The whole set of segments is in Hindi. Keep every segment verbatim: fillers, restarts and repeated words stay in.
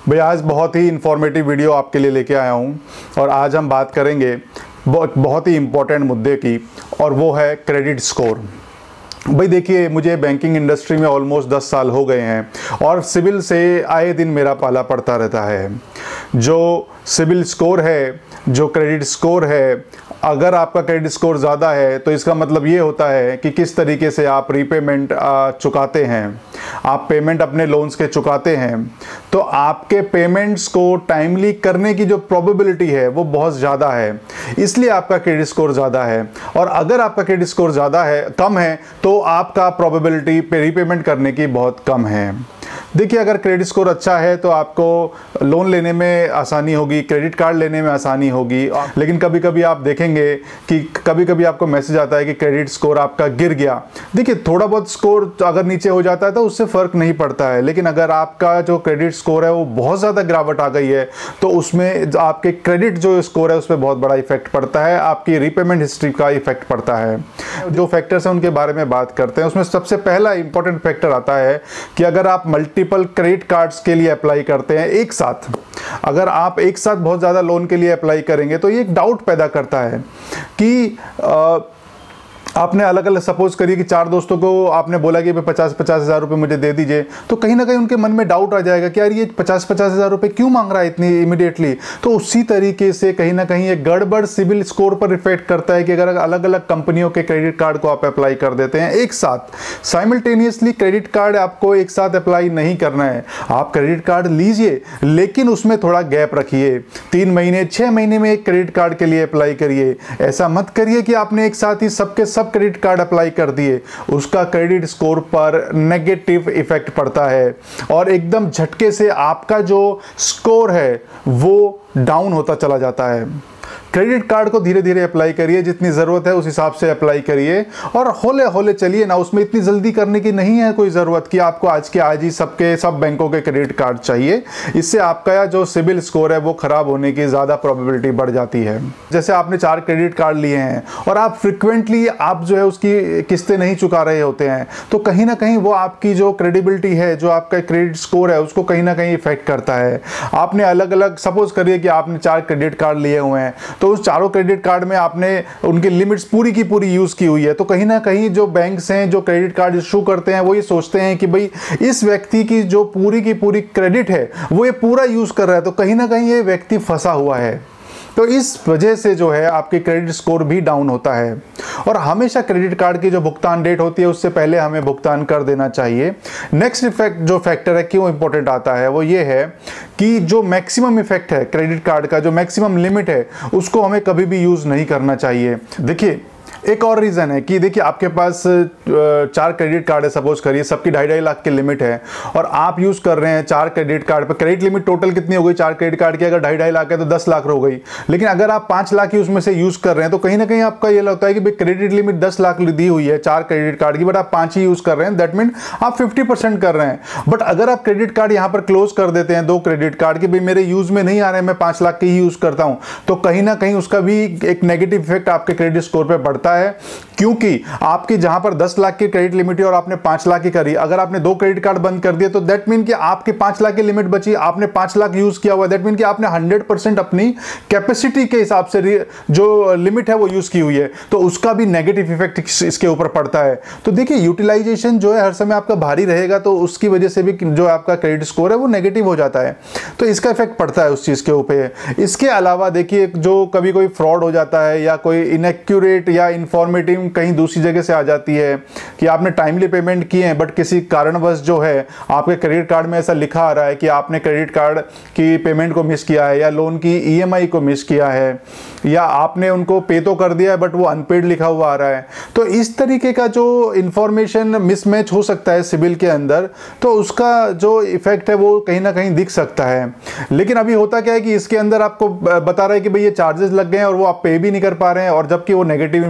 भैया आज बहुत ही इन्फॉर्मेटिव वीडियो आपके लिए लेके आया हूँ और आज हम बात करेंगे बहुत बहुत ही इम्पोर्टेंट मुद्दे की, और वो है क्रेडिट स्कोर। भाई देखिए, मुझे बैंकिंग इंडस्ट्री में ऑलमोस्ट दस साल हो गए हैं और सिविल से आए दिन मेरा पाला पड़ता रहता है। जो सिविल स्कोर है, जो क्रेडिट स्कोर है, अगर आपका क्रेडिट स्कोर ज़्यादा है तो इसका मतलब ये होता है कि किस तरीके से आप रीपेमेंट चुकाते हैं, आप पेमेंट अपने लोन्स के चुकाते हैं, तो आपके पेमेंट्स को टाइमली करने की जो प्रोबेबिलिटी है वो बहुत ज़्यादा है, इसलिए आपका क्रेडिट स्कोर ज़्यादा है। और अगर आपका क्रेडिट स्कोर ज़्यादा है कम है तो आपका प्रोबेबिलिटी पे रीपेमेंट करने की बहुत कम है। देखिए, अगर क्रेडिट स्कोर अच्छा है तो आपको लोन लेने में आसानी होगी, क्रेडिट कार्ड लेने में आसानी होगी। लेकिन कभी कभी आप देखेंगे कि कभी कभी आपको मैसेज आता है कि क्रेडिट स्कोर आपका गिर गया। देखिए, थोड़ा बहुत स्कोर अगर नीचे हो जाता है तो उससे फ़र्क नहीं पड़ता है, लेकिन अगर आपका जो क्रेडिट स्कोर है वो बहुत ज़्यादा गिरावट आ गई है तो उसमें आपके क्रेडिट जो स्कोर है उस पर बहुत बड़ा इफेक्ट पड़ता है, आपकी रीपेमेंट हिस्ट्री का इफेक्ट पड़ता है। जो फैक्टर्स हैं उनके बारे में बात करते हैं। उसमें सबसे पहला इंपॉर्टेंट फैक्टर आता है कि अगर आप मल्टीपल क्रेडिट कार्ड्स के लिए अप्लाई करते हैं एक साथ, अगर आप एक साथ बहुत ज़्यादा लोन के लिए अप्लाई करेंगे तो ये एक डाउट पैदा करता है कि आ, आपने अलग अलग, सपोज करिए कि चार दोस्तों को आपने बोला कि पचास पचास हज़ार रुपये मुझे दे दीजिए, तो कहीं ना कहीं उनके मन में डाउट आ जाएगा कि यार ये पचास पचास हज़ार रुपये क्यों मांग रहा है इतनी इमीडिएटली। तो उसी तरीके से कहीं ना कहीं एक गड़बड़ सिविल स्कोर पर इफेक्ट करता है कि अगर अलग अलग कंपनियों के क्रेडिट कार्ड को आप अप्लाई कर देते हैं एक साथ, साइमल्टेनियसली क्रेडिट कार्ड आपको एक साथ अप्लाई नहीं करना है। आप क्रेडिट कार्ड लीजिए लेकिन उसमें थोड़ा गैप रखिए, तीन महीने छः महीने में एक क्रेडिट कार्ड के लिए अप्लाई करिए। ऐसा मत करिए कि आपने एक साथ ही सबके सब क्रेडिट कार्ड अप्लाई कर दिए, उसका क्रेडिट स्कोर पर नेगेटिव इफेक्ट पड़ता है और एकदम झटके से आपका जो स्कोर है वो डाउन होता चला जाता है। क्रेडिट कार्ड को धीरे धीरे अप्लाई करिए, जितनी ज़रूरत है उस हिसाब से अप्लाई करिए और होले होले चलिए ना, उसमें इतनी जल्दी करने की नहीं है कोई ज़रूरत कि आपको आज के आज ही सबके सब बैंकों के क्रेडिट कार्ड चाहिए। इससे आपका जो सिबिल स्कोर है वो ख़राब होने की ज़्यादा प्रोबेबिलिटी बढ़ जाती है। जैसे आपने चार क्रेडिट कार्ड लिए हैं और आप फ्रिक्वेंटली आप जो है उसकी किस्तें नहीं चुका रहे होते हैं, तो कहीं ना कहीं वो आपकी जो क्रेडिबिलिटी है, जो आपका क्रेडिट स्कोर है, उसको कहीं ना कहीं इफेक्ट करता है। आपने अलग अलग, सपोज करिए कि आपने चार क्रेडिट कार्ड लिए हुए हैं, तो उस चारों क्रेडिट कार्ड में आपने उनकी लिमिट्स पूरी की पूरी यूज की हुई है, तो कहीं ना कहीं जो बैंक्स हैं, जो क्रेडिट कार्ड इशू करते हैं, वो ये सोचते हैं कि भाई इस व्यक्ति की जो पूरी की पूरी क्रेडिट है वो ये पूरा यूज कर रहा है, तो कहीं ना कहीं ये व्यक्ति फंसा हुआ है। तो इस वजह से जो है आपकी क्रेडिट स्कोर भी डाउन होता है और हमेशा क्रेडिट कार्ड की जो भुगतान डेट होती है उससे पहले हमें भुगतान कर देना चाहिए। नेक्स्ट इफेक्ट जो फैक्टर है क्यों इंपॉर्टेंट आता है वो ये है कि जो मैक्सिमम इफेक्ट है क्रेडिट कार्ड का, जो मैक्सिमम लिमिट है, उसको हमें कभी भी यूज़ नहीं करना चाहिए। देखिए, एक और रीज़न है कि देखिए आपके पास चार क्रेडिट कार्ड है, सपोज करिए सबकी ढाई ढाई लाख की लिमिट है और आप यूज़ कर रहे हैं चार क्रेडिट कार्ड पर। क्रेडिट लिमिट टोटल कितनी हो गई चार क्रेडिट कार्ड की? अगर ढाई ढाई लाख है तो दस लाख हो गई। लेकिन अगर आप पाँच लाख ही उसमें से यूज़ कर रहे हैं तो कहीं ना कहीं आपका ये लगता है कि भाई क्रेडिट लिमिट दस लाख दी हुई है चार क्रेडिट कार्ड की, बट आप पाँच ही यूज़ कर रहे हैं, दैट मीन आप फिफ्टी परसेंट कर रहे हैं। बट अगर आप क्रेडिट कार्ड यहाँ पर क्लोज कर देते हैं, दो क्रेडिट कार्ड की, भाई मेरे यूज़ में नहीं आ रहे हैं, मैं पाँच लाख की ही यूज़ करता हूँ, तो कहीं ना कहीं उसका भी एक नेगेटिव इफेक्ट आपके क्रेडिट स्कोर पर पड़ता है। क्योंकि आपकी जहां पर दस लाख की क्रेडिट लिमिट है और आपने पांच लाख की करी, अगर आपने दो क्रेडिट कार्ड बंद कर दिए तो दैट मीन कि आपके पांच लाख की लिमिट बची, आपने पांच लाख यूज किया हुआ, दैट मीन कि आपने हंड्रेड परसेंट अपनी कैपेसिटी के हिसाब से जो लिमिट है वो यूज की हुई है, तो उसका भी नेगेटिव इफेक्ट इसके ऊपर पड़ता है। तो देखिए, यूटिलाइजेशन जो है हर समय आपका भारी रहेगा तो उसकी वजह से भी जो आपका क्रेडिट स्कोर है वो नेगेटिव हो जाता है, तो इसका इफेक्ट पड़ता है उस चीज के ऊपर। इसके अलावा देखिए, जो कभी कोई फ्रॉड हो जाता है या कोई इनएक्यूरेट या इंफॉर्मेटिव कहीं दूसरी जगह से आ जाती है कि आपने टाइमली पेमेंट किए हैं बट किसी कारणवश जो है आपके क्रेडिट कार्ड में ऐसा लिखा आ रहा है कि आपने क्रेडिट कार्ड की पेमेंट को मिस किया है या लोन की ईएमआई को मिस किया है या आपने उनको पे तो कर दिया है बट वो अनपेड लिखा हुआ आ रहा है। तो इस तरीके का जो इंफॉर्मेशन मिसमैच हो सकता है सिबिल के अंदर, तो उसका जो इफेक्ट है वो कहीं ना कहीं दिख सकता है। लेकिन अभी होता क्या है कि इसके अंदर आपको बता रहा है कि भाई ये चार्जेस लग गए हैं और वो आप पे भी नहीं कर पा रहे हैं, और जबकि वो नेगेटिव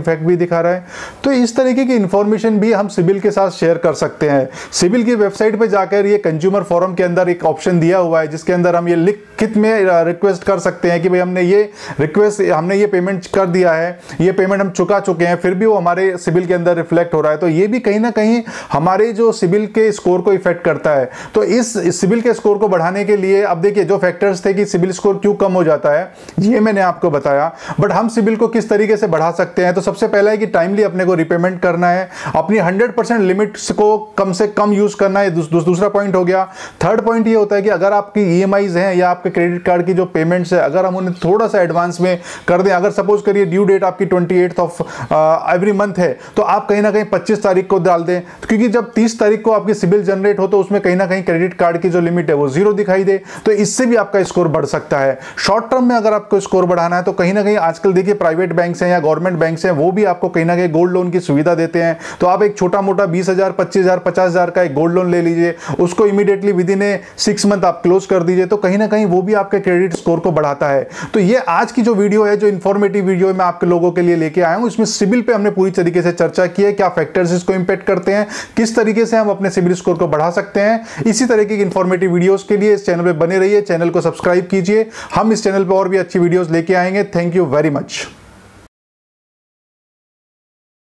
इफेक्ट भी दिखा रहा है। तो इस तरीके की इंफॉर्मेशन भी हम सिबिल के साथ शेयर कर सकते हैं। सिबिल की वेबसाइट पे जाकर ये कंज्यूमर फोरम के अंदर एक ऑप्शन दिया हुआ है जिसके अंदर हम ये लिखित में रिक्वेस्ट कर सकते हैं कि भाई हमने ये रिक्वेस्ट हमने ये पेमेंट कर दिया है, ये पेमेंट हम चुका चुके हैं, फिर भी वो हमारे सिबिल के अंदर रिफ्लेक्ट हो रहा है। तो ये भी कहीं ना कहीं हमारे जो सिबिल के स्कोर को इफेक्ट करता है। तो इस, इस सिबिल के स्कोर को बढ़ाने के लिए अब देखिए जो फैक्टर्स थे कि सिबिल स्कोर क्यों कम हो जाता है ये मैंने आपको बताया, बट हम सिबिल को किस तरीके से बढ़ा सकते हैं। तो सबसे पहला है कि टाइमली अपने को रिपेमेंट करना है, अपनी हंड्रेड परसेंट लिमिट्स को कम से कम यूज करना है। दूस, दूसरा पॉइंट हो गया। थर्ड पॉइंट ये होता है कि अगर आपकी ईएमआईज हैं या आपके क्रेडिट कार्ड की जो पेमेंट्स है अगर हम उन्हें थोड़ा सा एडवांस में कर दें, अगर सपोज करिए ड्यू डेट आपकी twenty eighth of every month है तो आप कहीं ना कहीं पच्चीस तारीख को डाल दें, क्योंकि जब तीस तारीख को आपकी सिबिल जनरेट हो तो उसमें कहीं ना कहीं क्रेडिट कार्ड की जो लिमिट है वो जीरो दिखाई दे, तो इससे भी आपका स्कोर बढ़ सकता है। शॉर्ट टर्म में अगर आपको स्कोर बढ़ाना है तो कहीं ना कहीं आजकल देखिए प्राइवेट बैंक्स हैं या गवर्नमेंट बैंक्स हैं वो भी आपको कहीं ना कहीं गोल्ड लोन की सुविधा देते हैं। तो आप एक छोटा मोटा बीस हजार पच्चीस हजार पचास हजार का एक गोल्ड लोन ले लीजिए, उसको immediately within a six month आप क्लोज कर दीजिए, तो कहीं ना कहीं वो भी आपके क्रेडिट स्कोर को बढ़ाता है। तो ये आज की जो वीडियो है, जो इन्फॉर्मेटिव वीडियो मैं आपके लोगों के लिए लेके आया हूं, इसमें सिबिल पे हमने पूरी तरीके से चर्चा की है, क्या फैक्टर्स इसको इंपैक्ट करते हैं, किस तरीके से हम अपने सिबिल स्कोर को बढ़ा सकते हैं। इसी तरीके की इन्फॉर्मेटिव वीडियोस के लिए इस चैनल पे बने रहिए, चैनल को सब्सक्राइब कीजिए। हम इस चैनल पर और भी अच्छी वीडियोस लेके आएंगे। Thank you very much.